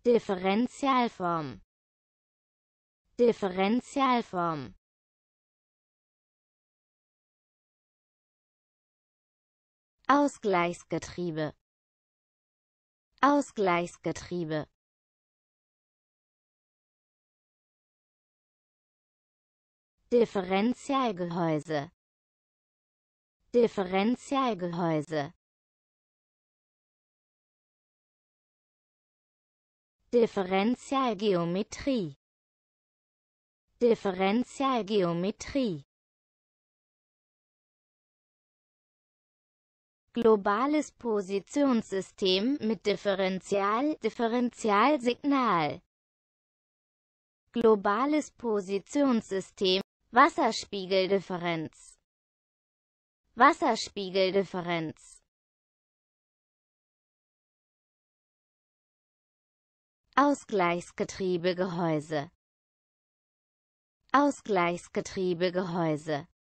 Differentialform. Differentialform. Ausgleichsgetriebe. Ausgleichsgetriebe. Differentialgehäuse. Differentialgehäuse. Differentialgeometrie. Differentialgeometrie. Globales Positionssystem mit Differentialsignal. Globales Positionssystem. Wasserspiegeldifferenz. Wasserspiegeldifferenz. Ausgleichsgetriebegehäuse. Ausgleichsgetriebegehäuse.